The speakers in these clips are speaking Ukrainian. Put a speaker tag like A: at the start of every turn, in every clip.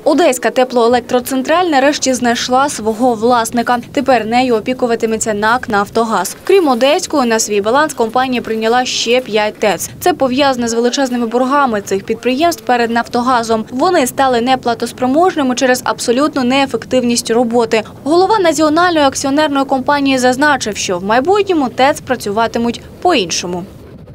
A: Одеська теплоелектроцентраль нарешті знайшла свого власника. Тепер нею опікуватиметься НАК «Нафтогаз». Крім Одеської, на свій баланс компанія прийняла ще 5 ТЕЦ. Це пов'язане з величезними боргами цих підприємств перед «Нафтогазом». Вони стали неплатоспроможними через абсолютну неефективність роботи. Голова Національної акціонерної компанії зазначив, що в майбутньому ТЕЦ працюватимуть по-іншому.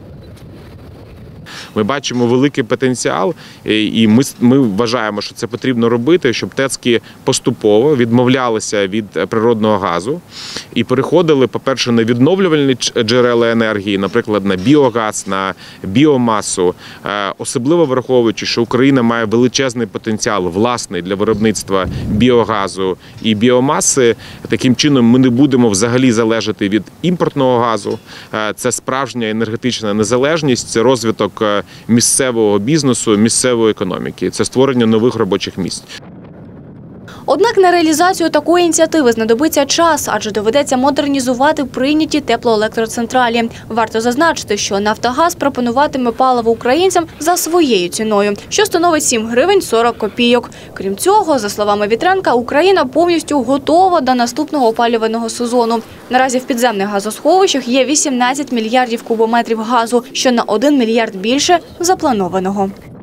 B: Ми бачимо великий потенціал, і ми вважаємо, що це потрібно робити, щоб ТЕЦки поступово відмовлялися від природного газу і переходили, по-перше, на відновлювальні джерела енергії, наприклад, на біогаз, на біомасу, особливо враховуючи, що Україна має величезний потенціал власний для виробництва біогазу і біомаси. Таким чином ми не будемо взагалі залежати від імпортного газу. Це справжня енергетична незалежність, це розвиток місцевого бізнесу, місцевої економіки. Це створення нових робочих місць.
A: Однак на реалізацію такої ініціативи знадобиться час, адже доведеться модернізувати прийняті теплоелектроцентралі. Варто зазначити, що «Нафтогаз» пропонуватиме паливо українцям за своєю ціною, що становить 7 гривень 40 копійок. Крім цього, за словами Вітренка, Україна повністю готова до наступного опалювального сезону. Наразі в підземних газосховищах є 18 мільярдів кубометрів газу, що на 1 мільярд більше запланованого.